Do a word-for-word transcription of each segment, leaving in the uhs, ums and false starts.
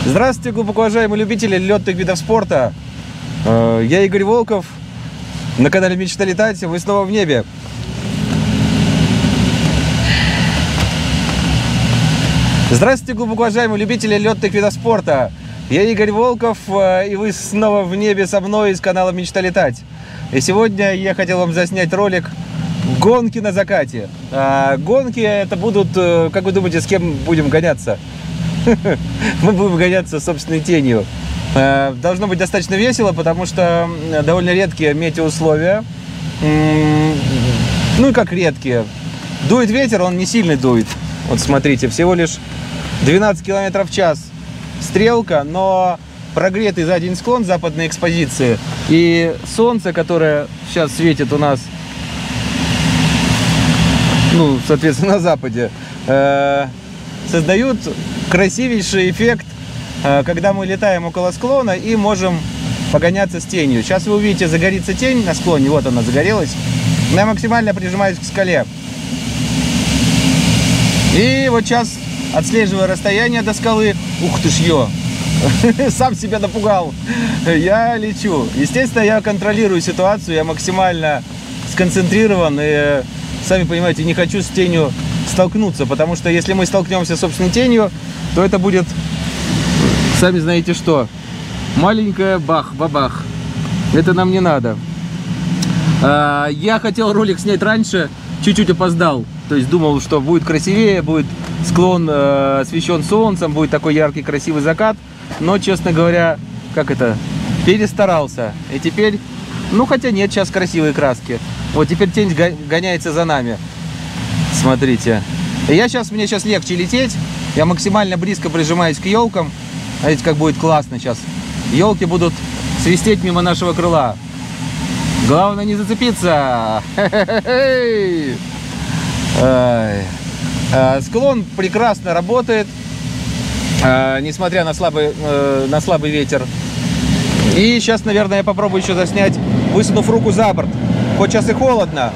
Здравствуйте, глубоко уважаемые любители летных видов спорта. Я Игорь Волков, на канале Мечта летать, вы снова в небе. Здравствуйте, глубоко уважаемые любители летных видов спорта. Я Игорь Волков, и вы снова в небе со мной из канала Мечта летать. И сегодня я хотел вам заснять ролик «Гонки на закате». А гонки это будут, как вы думаете, с кем будем гоняться? Мы будем гоняться собственной тенью. Должно быть достаточно весело, потому что довольно редкие метеоусловия. Ну и как редкие. Дует ветер, он не сильный дует. Вот смотрите, всего лишь двенадцать километров в час стрелка, но прогретый за день склон западной экспозиции и солнце, которое сейчас светит у нас, ну, соответственно, на западе, э, создают красивейший эффект, э, когда мы летаем около склона и можем погоняться с тенью. Сейчас вы увидите, загорится тень на склоне, вот она загорелась. Я максимально прижимаюсь к скале. И вот сейчас, отслеживая расстояние до скалы, ух ты ж ё, сам себя напугал, я лечу. Естественно, я контролирую ситуацию, я максимально сконцентрирован и, сами понимаете, не хочу с тенью столкнуться, потому что если мы столкнемся с собственной тенью, то это будет, сами знаете что, маленькая бах-бабах. Это нам не надо. А, я хотел ролик снять раньше, чуть-чуть опоздал. То есть думал, что будет красивее, будет склон э, освещен солнцем, будет такой яркий красивый закат. Но, честно говоря, как это, перестарался. И теперь, ну хотя нет, сейчас красивые краски. Вот теперь тень гоняется за нами. Смотрите. И я сейчас, мне сейчас легче лететь. Я максимально близко прижимаюсь к елкам. Смотрите, как будет классно сейчас. Елки будут свистеть мимо нашего крыла. Главное не зацепиться. Склон прекрасно работает, несмотря на слабый, на слабый ветер. И сейчас, наверное, я попробую еще заснять, высунув руку за борт. Хоть сейчас и холодно.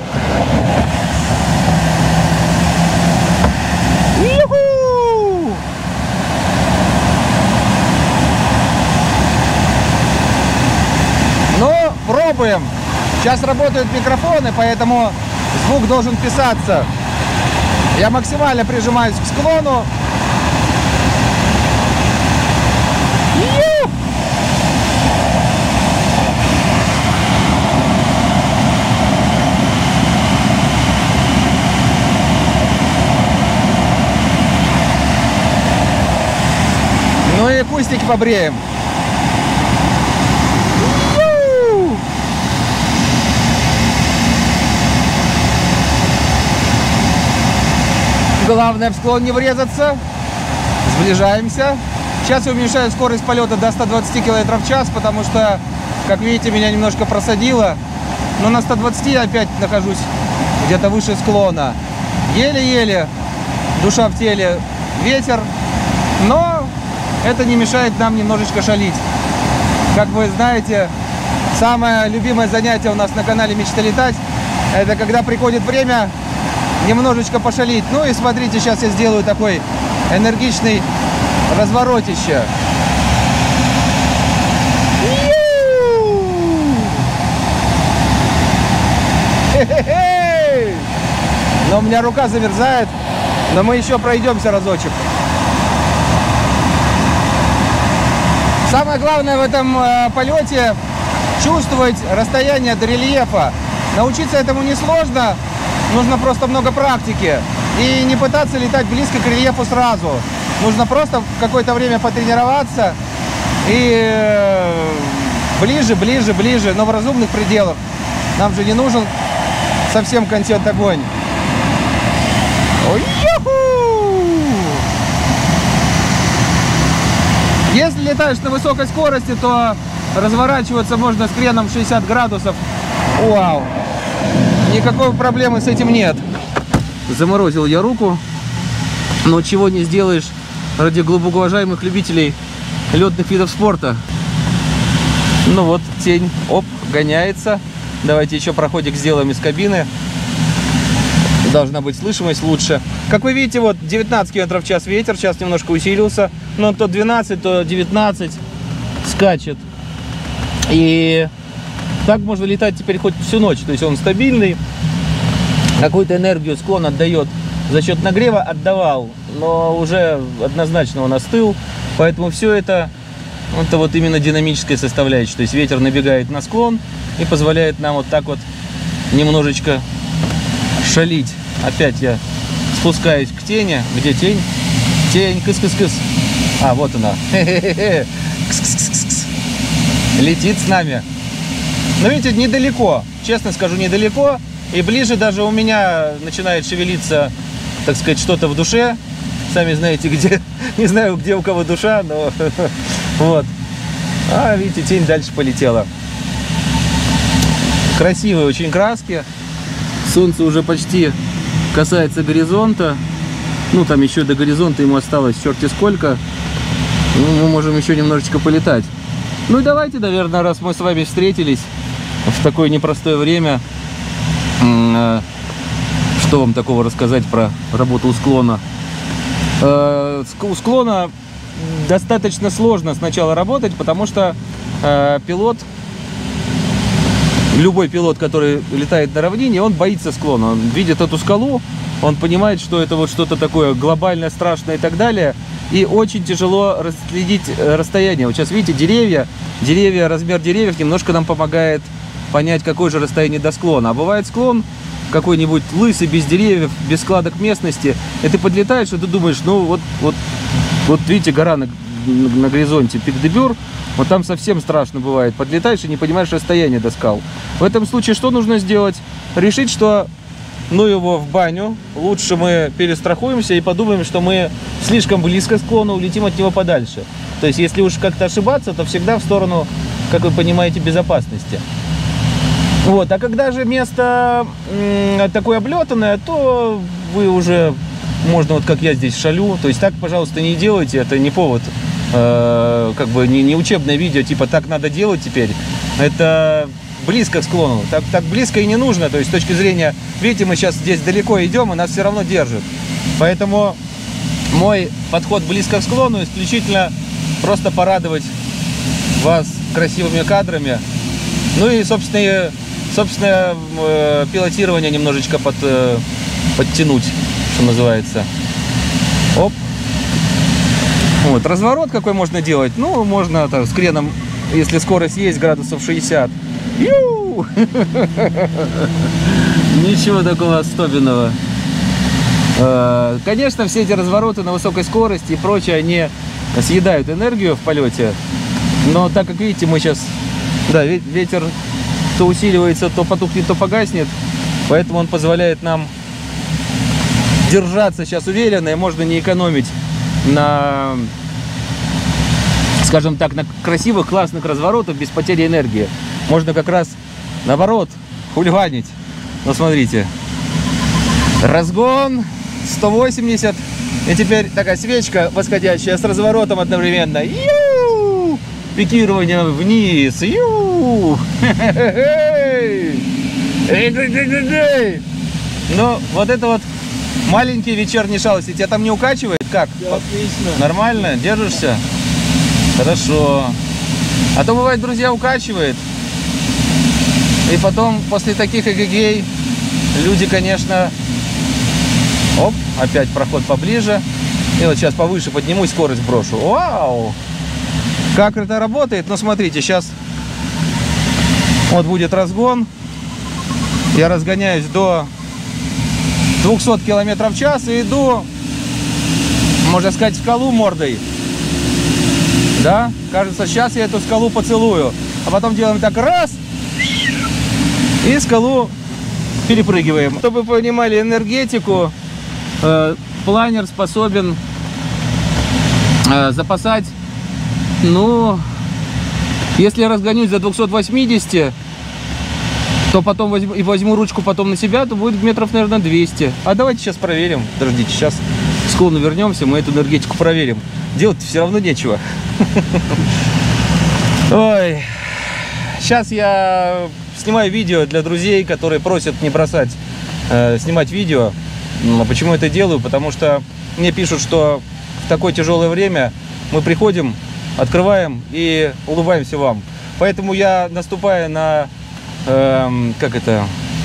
Ю-ху! Ну, пробуем. Сейчас работают микрофоны, поэтому звук должен вписаться. Я максимально прижимаюсь к склону. Ю! Ну и кустики побреем. Главное в склон не врезаться. Сближаемся. Сейчас я уменьшаю скорость полета до ста двадцати километров в час, потому что, как видите, меня немножко просадило. Но на ста двадцати я опять нахожусь где-то выше склона. Еле-еле, душа в теле, ветер. Но это не мешает нам немножечко шалить. Как вы знаете, самое любимое занятие у нас на канале Мечта летать — это когда приходит время немножечко пошалить. Ну и смотрите, сейчас я сделаю такой энергичный разворотище. Но у меня рука замерзает, но мы еще пройдемся разочек. Самое главное в этом э, полете чувствовать расстояние до рельефа. Научиться этому несложно. Нужно просто много практики и не пытаться летать близко к рельефу сразу. Нужно просто какое-то время потренироваться и ближе, ближе, ближе, но в разумных пределах. Нам же не нужен совсем контент огонь. Если летаешь на высокой скорости, то разворачиваться можно с креном шестьдесят градусов. Вау! Никакой проблемы с этим нет. Заморозил я руку, но чего не сделаешь ради глубоко уважаемых любителей летных видов спорта. Ну вот, тень, оп, гоняется. Давайте еще проходик сделаем из кабины. Должна быть слышимость лучше. Как вы видите, вот девятнадцать километров в час ветер, сейчас немножко усилился, но то двенадцать, то девятнадцать скачет. И так можно летать теперь хоть всю ночь, то есть он стабильный, какую-то энергию склон отдает за счет нагрева, отдавал, но уже однозначно он остыл, поэтому все это, это вот именно динамическая составляющая, то есть ветер набегает на склон и позволяет нам вот так вот немножечко шалить. Опять я спускаюсь к тени. Где тень? Тень, кыс-кыс-кыс. А, вот она. Кс-кс-кс-кс. Летит с нами. Но видите, недалеко. Честно скажу, недалеко. И ближе даже у меня начинает шевелиться, так сказать, что-то в душе. Сами знаете, где. Не знаю, где у кого душа, но вот. А, видите, тень дальше полетела. Красивые очень краски. Солнце уже почти касается горизонта. Ну, там еще до горизонта ему осталось черти сколько. Ну, мы можем еще немножечко полетать. Ну и давайте, наверное, раз мы с вами встретились в такое непростое время, что вам такого рассказать про работу у склона? У склона достаточно сложно сначала работать, потому что пилот... Любой пилот, который летает на равнине, он боится склона. Он видит эту скалу, он понимает, что это вот что-то такое глобальное, страшное и так далее. И очень тяжело расследить расстояние. Вот сейчас видите, деревья, деревья, размер деревьев немножко нам помогает понять, какое же расстояние до склона. А бывает склон какой-нибудь лысый, без деревьев, без складок местности. И ты подлетаешь, и ты думаешь, ну вот, вот, вот видите, гора на, на горизонте, пик де Бюр. Вот там совсем страшно бывает. Подлетаешь и не понимаешь расстояние до скал. В этом случае что нужно сделать? Решить, что ну его в баню. Лучше мы перестрахуемся и подумаем, что мы слишком близко к склону, улетим от него подальше. То есть, если уж как-то ошибаться, то всегда в сторону, как вы понимаете, безопасности. Вот. А когда же место такое облетанное, то вы уже, можно вот как я здесь шалю. То есть так, пожалуйста, не делайте. Это не повод. Как бы не, не учебное видео, типа так надо делать теперь. Это близко к склону. Так, так близко и не нужно. То есть с точки зрения, видите, мы сейчас здесь далеко идем, и нас все равно держит. Поэтому мой подход близко к склону исключительно просто порадовать вас красивыми кадрами. Ну и, собственно, собственно пилотирование немножечко под, подтянуть, что называется. Оп. Вот, разворот какой можно делать? Ну, можно так, с креном, если скорость есть, градусов шестьдесят. Ю! Ничего такого особенного. Конечно, все эти развороты на высокой скорости и прочее, они съедают энергию в полете. Но так как видите, мы сейчас... Да, ветер то усиливается, то потухнет, то погаснет. Поэтому он позволяет нам держаться сейчас уверенно, и можно не экономить на, скажем так, на красивых, классных разворотах без потери энергии. Можно как раз наоборот хулиганить. Ну, смотрите. Разгон сто восемьдесят. И теперь такая свечка восходящая с разворотом одновременно. Ю! Пикирование вниз. Ю! Ну, вот это вот маленькие вечерние шалости. Тебя там не укачивает? Как? Да, отлично. Нормально? Держишься? Хорошо. А то бывает, друзья, укачивает. И потом, после таких эгегей, люди, конечно... Оп, опять проход поближе. И вот сейчас повыше поднимусь, скорость брошу. Вау! Как это работает? Ну, смотрите, сейчас вот будет разгон. Я разгоняюсь до двухсот километров в час и иду, можно сказать, в скалу мордой. Да? Кажется, сейчас я эту скалу поцелую. А потом делаем так, раз, и скалу перепрыгиваем. Чтобы вы понимали энергетику, э, планер способен э, запасать, ну, если я разгонюсь до двухсот восьмидесяти, то потом возьму, и возьму ручку потом на себя, то будет метров, наверное, двести. А давайте сейчас проверим. Подождите, сейчас к склону вернемся, мы эту энергетику проверим. Делать все равно нечего. Ой. Сейчас я снимаю видео для друзей, которые просят не бросать э, снимать видео. Почему это делаю? Потому что мне пишут, что в такое тяжелое время мы приходим, открываем и улыбаемся вам. Поэтому я, наступая на... Э, как это...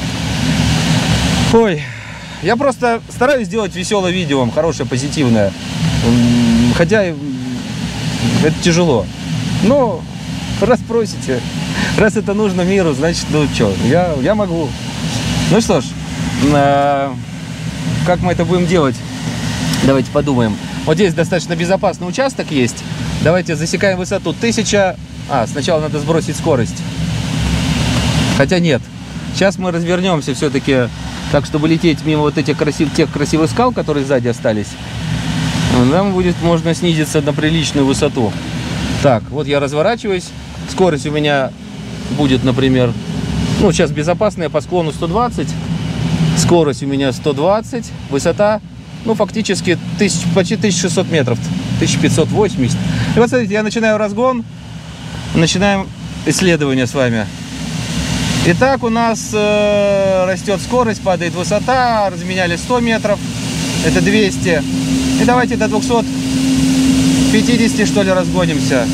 Ой... Я просто стараюсь сделать веселое видео вам, хорошее, позитивное. Хотя это тяжело. Но раз просите, раз это нужно миру, значит, ну что, я, я могу. Ну что ж, э, как мы это будем делать? Давайте подумаем. Вот здесь достаточно безопасный участок есть. Давайте засекаем высоту. Тысяча... А, сначала надо сбросить скорость. Хотя нет. Сейчас мы развернемся все-таки так, чтобы лететь мимо вот этих красив... тех красивых скал, которые сзади остались. Нам будет можно снизиться на приличную высоту. Так, вот я разворачиваюсь. Скорость у меня будет, например, ну, сейчас безопасная по склону сто двадцать. Скорость у меня сто двадцать. Высота, ну, фактически тысяч, почти тысяча шестьсот метров. тысяча пятьсот восемьдесят. И вот смотрите, я начинаю разгон. Начинаем исследование с вами. Итак, у нас э, растет скорость, падает высота. Разменяли сто метров. Это двести. И давайте до двухсот пятидесяти, что ли, разгонимся.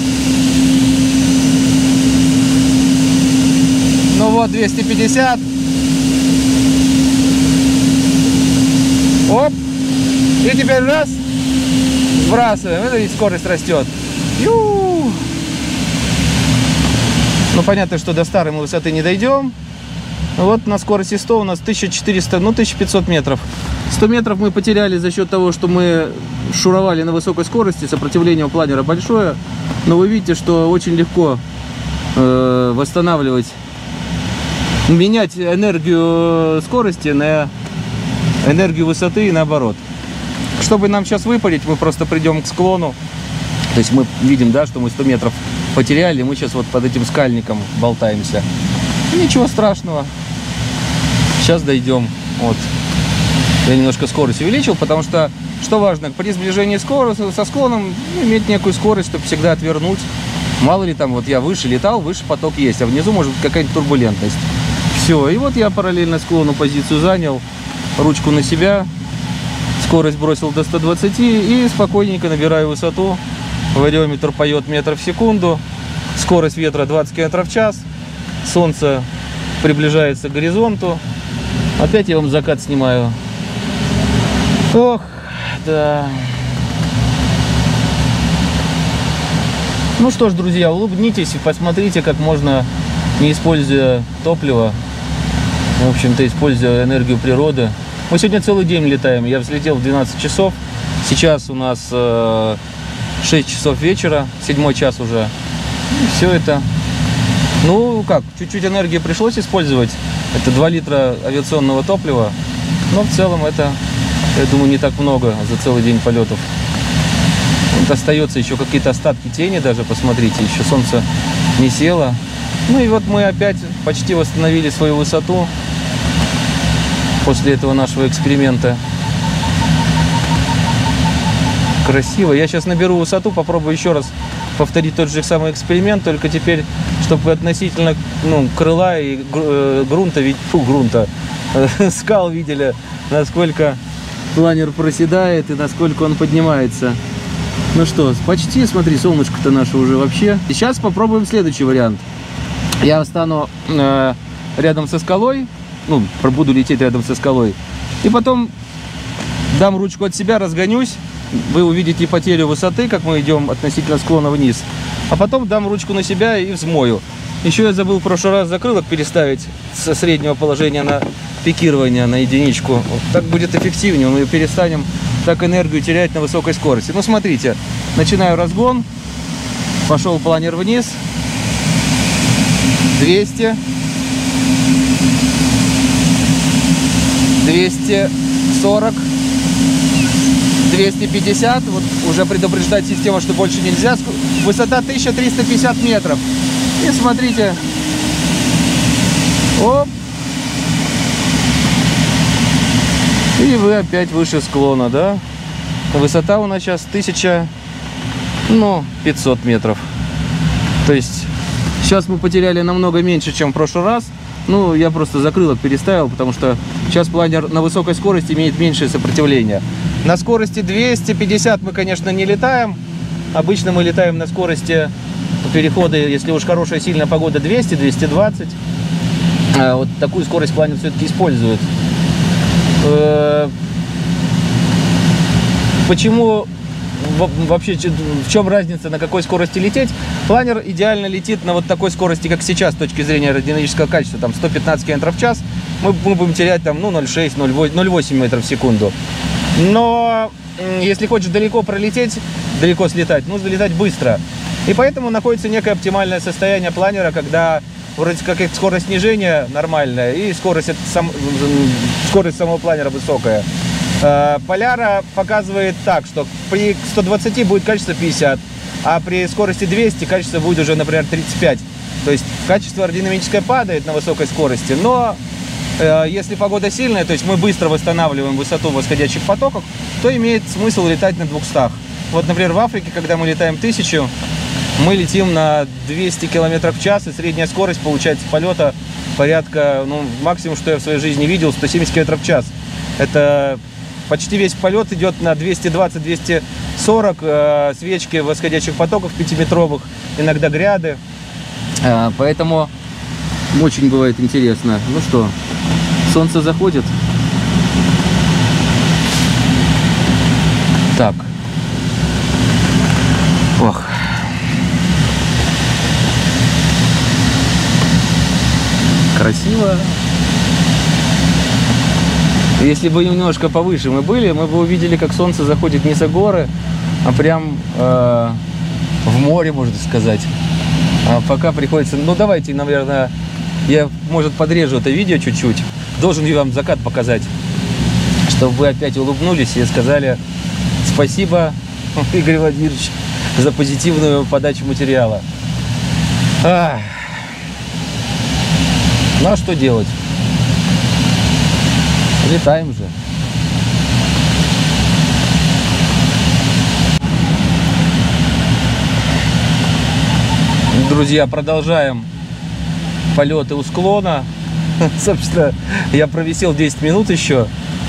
Ну вот, двести пятьдесят. Оп. И теперь раз. Сбрасываем. Это ведь скорость растет. Ю. Ну, понятно, что до старой мы высоты не дойдем. Вот на скорости сто у нас тысяча четыреста, ну, тысяча пятьсот метров. сто метров мы потеряли за счет того, что мы шуровали на высокой скорости. Сопротивление у планера большое. Но вы видите, что очень легко э, восстанавливать, менять энергию скорости на энергию высоты и наоборот. Чтобы нам сейчас выпарить, мы просто придем к склону. То есть мы видим, да, что мы сто метров потеряли. Мы сейчас вот под этим скальником болтаемся. Ничего страшного. Сейчас дойдем. Вот. Я немножко скорость увеличил, потому что, что важно, при сближении скорости, со склоном иметь некую скорость, чтобы всегда отвернуть. Мало ли там, вот я выше летал, выше поток есть, а внизу может быть какая-нибудь турбулентность. Все, и вот я параллельно склону позицию занял, ручку на себя, скорость бросил до ста двадцати и спокойненько набираю высоту. Вариометр поет метров в секунду, скорость ветра двадцать километров в час, солнце приближается к горизонту. Опять я вам закат снимаю. Ох, да. Ну что ж, друзья, улыбнитесь и посмотрите, как можно, не используя топливо, в общем-то, используя энергию природы. Мы сегодня целый день летаем. Я взлетел в двенадцать часов. Сейчас у нас э, шесть часов вечера, седьмой час уже. И все это. Ну как, чуть-чуть энергии пришлось использовать. Это два литра авиационного топлива. Но в целом это, я думаю, не так много за целый день полетов. Вот остается еще какие-то остатки тени даже, посмотрите, еще солнце не село. Ну и вот мы опять почти восстановили свою высоту после этого нашего эксперимента. Красиво. Я сейчас наберу высоту, попробую еще раз повторить тот же самый эксперимент, только теперь, чтобы относительно, ну, крыла и грунта, фу, грунта, скал видели, насколько планер проседает и насколько он поднимается. Ну что, почти, смотри, солнышко-то наше уже вообще. Сейчас попробуем следующий вариант. Я стану э, рядом со скалой, ну, буду лететь рядом со скалой, и потом дам ручку от себя, разгонюсь. Вы увидите потерю высоты, как мы идем относительно склона вниз. А потом дам ручку на себя и взмою. Еще я забыл в прошлый раз закрылок переставить со среднего положения на пикирование на единичку. Вот так будет эффективнее. Мы перестанем так энергию терять на высокой скорости. Ну, смотрите, начинаю разгон. Пошел планер вниз. двести. двести сорок. двести пятьдесят, вот уже предупреждает система, что больше нельзя. Высота тысяча триста пятьдесят метров. И смотрите. Оп. И вы опять выше склона, да? Высота у нас сейчас тысяча пятьсот метров. То есть сейчас мы потеряли намного меньше, чем в прошлый раз. Ну, я просто закрылок переставил, потому что сейчас планер на высокой скорости имеет меньшее сопротивление. На скорости двести пятьдесят мы, конечно, не летаем. Обычно мы летаем на скорости перехода, если уж хорошая сильная погода, двести — двести двадцать. А вот такую скорость планер все-таки использует. Почему вообще, в чем разница, на какой скорости лететь? Планер идеально летит на вот такой скорости, как сейчас, с точки зрения аэродинамического качества, там сто пятнадцать километров в час, мы, мы будем терять там, ну, ноль целых шесть — ноль целых восемь метров в секунду. Но если хочешь далеко пролететь, далеко слетать, нужно летать быстро. И поэтому находится некое оптимальное состояние планера, когда вроде как скорость снижения нормальная и скорость, сам, скорость самого планера высокая. Поляра показывает так, что при ста двадцати будет качество пятьдесят, а при скорости двести качество будет уже, например, тридцать пять. То есть качество аэродинамическое падает на высокой скорости, но э, если погода сильная, то есть мы быстро восстанавливаем высоту в восходящих потоках, то имеет смысл летать на двухстах. Вот, например, в Африке, когда мы летаем тысячу, мы летим на двести километров в час, и средняя скорость получается полета порядка, ну, максимум, что я в своей жизни видел, сто семьдесят километров в час. Это почти весь полет идет на двести двадцать — двести сорок, э, свечки восходящих потоков пятиметровых, иногда гряды. Э, поэтому очень бывает интересно. Ну что, солнце заходит. Так. Ох. Красиво. Если бы немножко повыше мы были, мы бы увидели, как солнце заходит не за горы, а прям э, в море, можно сказать. А пока приходится... Ну, давайте, наверное, я, может, подрежу это видео чуть-чуть. Должен я вам закат показать, чтобы вы опять улыбнулись и сказали спасибо, Игорь Владимирович, за позитивную подачу материала. Ах. Ну, а что делать? Летаем же. Друзья, продолжаем полеты у склона. Собственно, я провисел десять минут еще.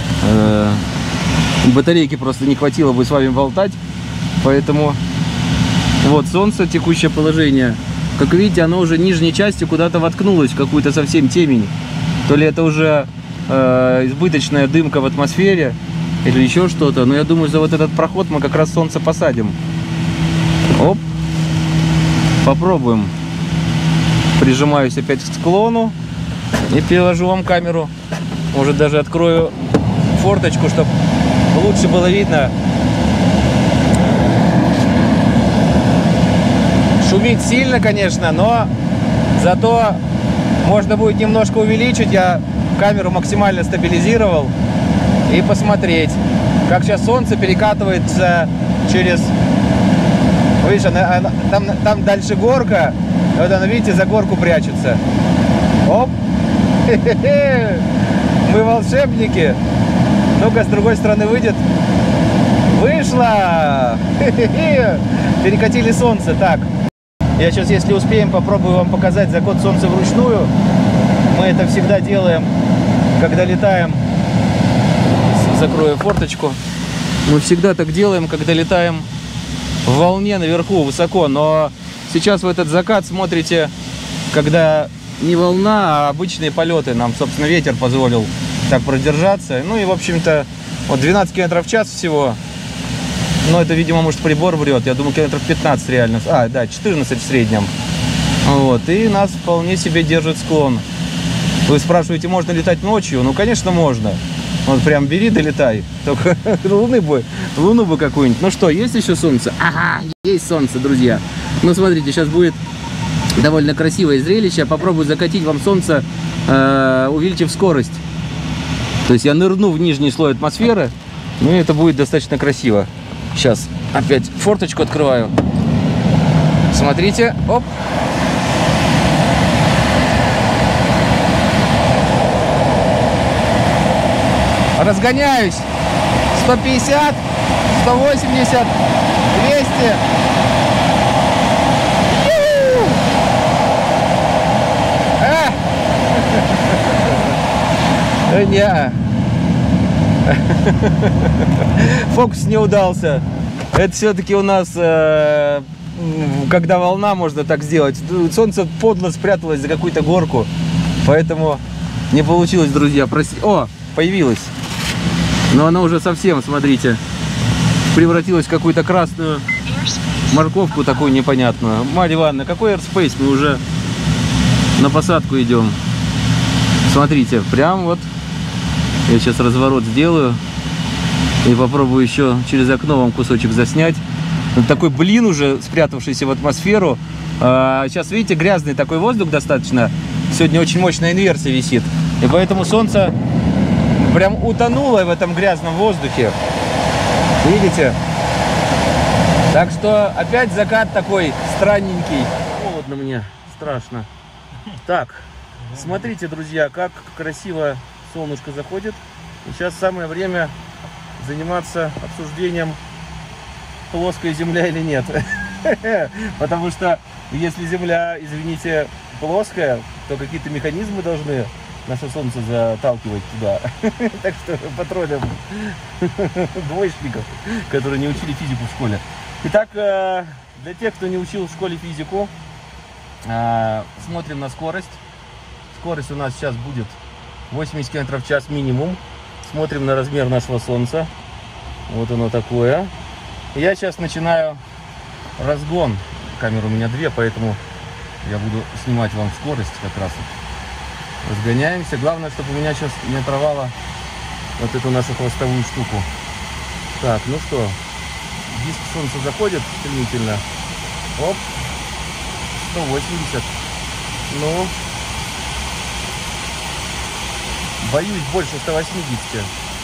Батарейки просто не хватило бы с вами болтать. Поэтому вот солнце, текущее положение. Как видите, оно уже нижней частью куда-то воткнулось в какую-то совсем темень. То ли это уже э, избыточная дымка в атмосфере, или еще что-то. Но я думаю, за вот этот проход мы как раз солнце посадим. Оп. Попробуем. Прижимаюсь опять к склону и переложу вам камеру. Может, даже открою форточку, чтобы лучше было видно. Шумит сильно, конечно, но зато можно будет немножко увеличить. Я камеру максимально стабилизировал и посмотреть, как сейчас солнце перекатывается через... Видишь, она, она, там, там дальше горка, вот она, видите, за горку прячется. Оп! Мы волшебники. Ну-ка, с другой стороны выйдет. Вышло! Перекатили солнце. Так, я сейчас, если успеем, попробую вам показать заход солнца вручную. Мы это всегда делаем, когда летаем. Закрою форточку. Мы всегда так делаем, когда летаем в волне наверху, высоко. Но сейчас в этот закат смотрите, когда не волна, а обычные полеты. Нам, собственно, ветер позволил так продержаться. Ну и, в общем-то, вот двенадцать километров в час всего. Но это, видимо, может, прибор врет. Я думаю, километров пятнадцать реально. А, да, четырнадцать в среднем. Вот. И нас вполне себе держит склон. Вы спрашиваете, можно летать ночью? Ну, конечно, можно. Вот прям бери, долетай. Только луны бы, луну бы какую-нибудь. Ну что, есть еще солнце? Ага, есть солнце, друзья. Ну, смотрите, сейчас будет довольно красивое зрелище. Попробую закатить вам солнце, э, увеличив скорость. То есть я нырну в нижний слой атмосферы, ну и это будет достаточно красиво. Сейчас опять форточку открываю. Смотрите, оп. Разгоняюсь. сто пятьдесят, сто восемьдесят, двести. Не. Фокус не удался. Это все-таки у нас, э, когда волна, можно так сделать. Солнце подло спряталось за какую-то горку, поэтому не получилось, друзья. Прости. О, появилась. Но она уже совсем, смотрите, превратилась в какую-то красную морковку такую непонятную. Марья Ивановна, какой airspace? Мы уже на посадку идем. Смотрите, прям вот. Я сейчас разворот сделаю и попробую еще через окно вам кусочек заснять. Вот такой блин уже спрятавшийся в атмосферу. А, сейчас, видите, грязный такой воздух достаточно. Сегодня очень мощная инверсия висит. И поэтому солнце прям утонуло в этом грязном воздухе. Видите? Так что опять закат такой странненький. Холодно мне, страшно. Так, смотрите, друзья, как красиво солнышко заходит. И сейчас самое время заниматься обсуждением, плоская земля или нет. Потому что если земля, извините, плоская, то какие-то механизмы должны наше солнце заталкивать туда. Так что потроллим двоечников, которые не учили физику в школе. Итак, для тех, кто не учил в школе физику, смотрим на скорость. Скорость у нас сейчас будет восемьдесят километров в час минимум. Смотрим на размер нашего солнца. Вот оно такое. Я сейчас начинаю разгон. Камера у меня две, поэтому я буду снимать вам скорость как раз. Разгоняемся. Главное, чтобы у меня сейчас не оторвало вот эту нашу хвостовую штуку. Так, ну что, диск солнца заходит стремительно. Оп, сто восемьдесят. Ну, боюсь больше ста восьмидесяти.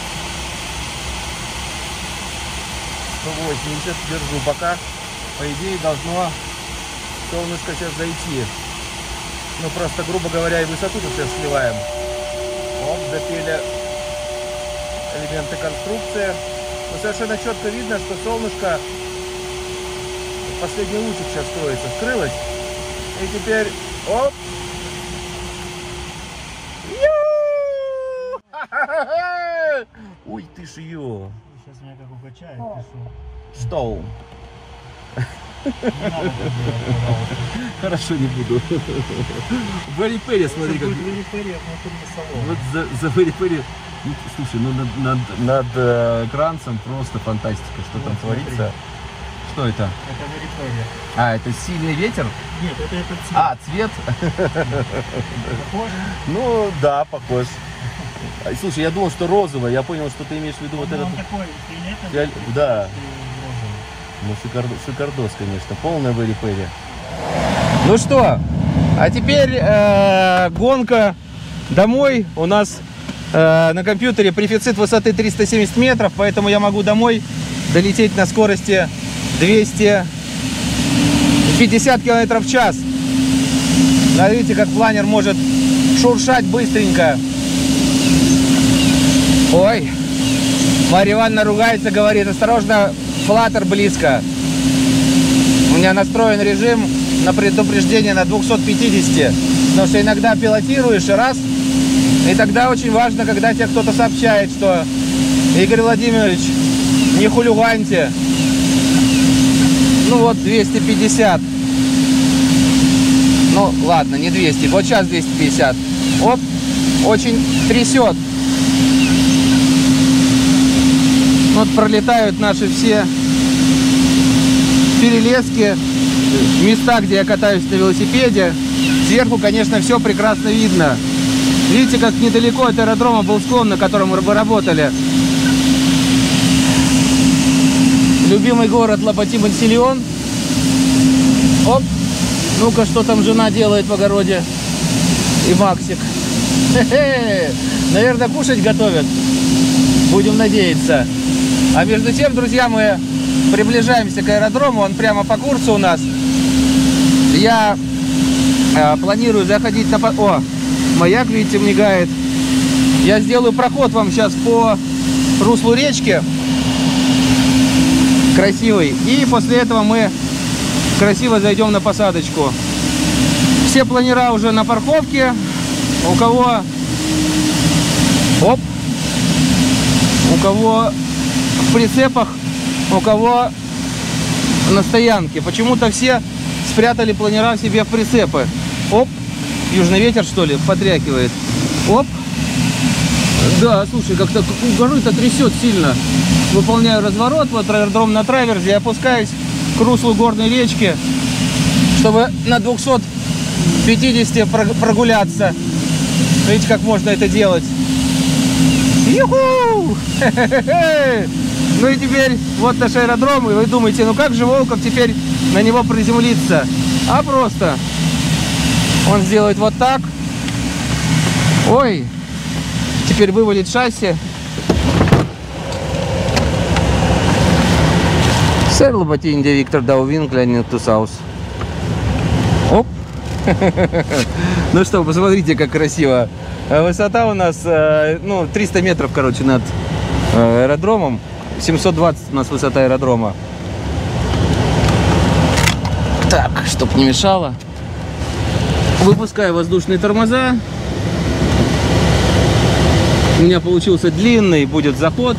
сто восемьдесят, держу пока. По идее должно солнышко сейчас зайти. Ну просто, грубо говоря, и высоту тут сейчас сливаем. Оп, допели элементы конструкции. Но совершенно четко видно, что солнышко, последний лучик сейчас строится, скрылось. И теперь, оп. Ой, ты ж ее. Сейчас меня как укачает, пишу. Что? Не надо так делать, пожалуйста. Хорошо, не буду. Very Perry, смотри как. Very Perry, а внутри салона. Вот за, за Very Perry. Ну, слушай, ну над, над, над э, экранцем просто фантастика, что Вот, там смотри. творится. Что это? Это Very Perry. А, это сильный ветер? Нет, это этот цвет. А, цвет? Похоже? Ну, да, похож. А, слушай, я думал, что розовый. Я понял, что ты имеешь в виду вот Он этот. такой фиолетовый. Фиол- Да. и розовый. Ну, шикардос, шикардос, конечно. Полная Very Perry. Ну что, а теперь э, гонка домой. У нас э, на компьютере префицит высоты триста семьдесят метров, поэтому я могу домой долететь на скорости двести пятьдесят километров в час. Смотрите, как планер может шуршать быстренько. Ой, Марья Ивановна ругается, говорит: осторожно, флаттер близко. У меня настроен режим на предупреждение на двухсот пятидесяти, потому что иногда пилотируешь и раз, и тогда очень важно, когда тебе кто-то сообщает, что: Игорь Владимирович, не хулиганьте. Ну вот двести пятьдесят. Ну ладно, не двести, вот сейчас двести пятьдесят. Оп, очень трясет. Вот пролетают наши все перелески, места, где я катаюсь на велосипеде. Сверху, конечно, все прекрасно видно. Видите, как недалеко от аэродрома был склон, на котором мы работали. Любимый город Лопатин-Мансильон. Оп. Ну-ка, что там жена делает в огороде? И Максик. Хе-хе. Наверное, кушать готовят. Будем надеяться. А между тем, друзья, мы приближаемся к аэродрому. Он прямо по курсу у нас. Я э, планирую заходить на... О, маяк, видите, мигает. Я сделаю проход вам сейчас по руслу речки. Красивый. И после этого мы красиво зайдем на посадочку. Все планера уже на парковке. У кого... Оп! У кого в прицепах, у кого на стоянке. Почему-то все спрятали планера себе в прицепы. Оп! Южный ветер, что ли, потрякивает. Оп! Да, слушай, как-то горы-то трясет сильно. Выполняю разворот, вот аэродром на траверзе, я опускаюсь к руслу горной речки, чтобы на двухсот пятидесяти прогуляться. Видите, как можно это делать? Юху! Ну и теперь вот наш аэродром, и вы думаете, ну как же Волков теперь на него приземлиться? А просто он сделает вот так. Ой! Теперь вывалит шасси. Сэр Лоботин, де Виктор Даувин, Клянинг Тусаус. Оп! Ну что, посмотрите, как красиво. Высота у нас, ну, триста метров, короче, над аэродромом. семьсот двадцать у нас высота аэродрома. Так, чтоб не мешало. Выпускаю воздушные тормоза. У меня получился длинный, будет заход.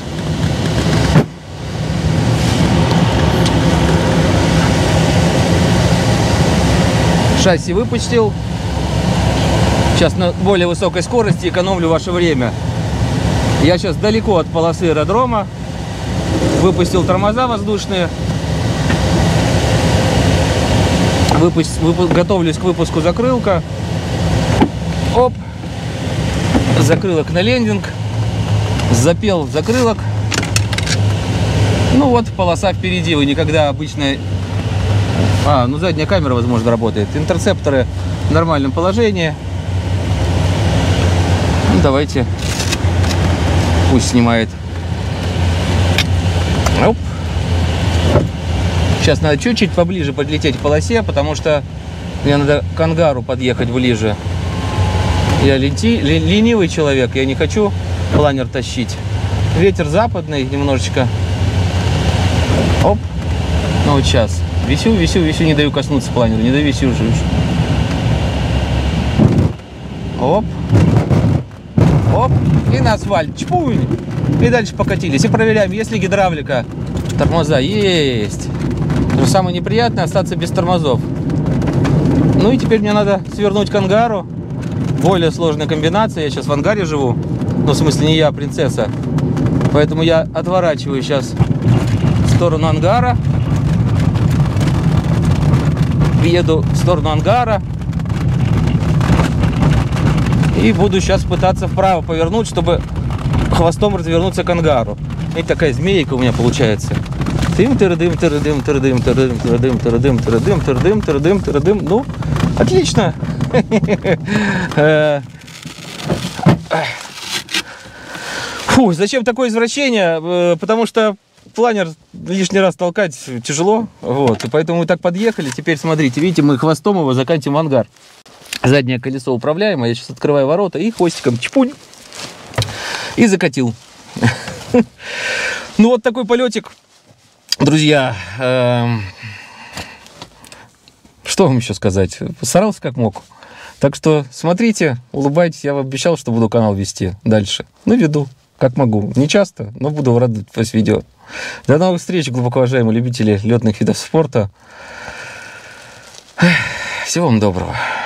Шасси выпустил. Сейчас на более высокой скорости экономлю ваше время. Я сейчас далеко от полосы аэродрома. Выпустил тормоза воздушные. Выпуск, выпуск, готовлюсь к выпуску закрылка. Оп. Закрылок на лендинг. Запел закрылок. Ну вот, полоса впереди. Вы никогда обычно... А, ну задняя камера, возможно, работает. Интерцепторы в нормальном положении. Ну, давайте. Пусть снимает. Оп. Сейчас надо чуть-чуть поближе подлететь к полосе, потому что мне надо к ангару подъехать ближе. Я ленти... ленивый человек, я не хочу планер тащить. Ветер западный немножечко. Оп. Ну вот сейчас. Висю, висю, висю, не даю коснуться планера, не даю, висю уже. Оп. Оп. И на асфальт. Чпунь. И дальше покатились. И проверяем, есть ли гидравлика. Тормоза есть. Но самое неприятное остаться без тормозов. Ну и теперь мне надо свернуть к ангару. Более сложная комбинация. Я сейчас в ангаре живу. Ну, в смысле, не я, а принцесса. Поэтому я отворачиваю сейчас в сторону ангара. Еду в сторону ангара. И буду сейчас пытаться вправо повернуть, чтобы хвостом развернуться к ангару. И такая змейка у меня получается. Тым тырдым тырдым тырдым тырдым тырдым тырдым тырдым тырдым тырдым тырдым. Ну, отлично. Фу, зачем такое извращение? Потому что планер лишний раз толкать тяжело. Вот, и поэтому мы так подъехали. Теперь смотрите, видите, мы хвостом его закатим в ангар. Заднее колесо управляемое. Я сейчас открываю ворота и хвостиком чпунь. И закатил. Ну вот такой полетик, друзья. Что вам еще сказать? Старался как мог. Так что смотрите, улыбайтесь. Я вам обещал, что буду канал вести дальше. Ну, веду, как могу. Не часто, но буду радовать вас видео. До новых встреч, глубоко уважаемые любители летных видов спорта. Всего вам доброго.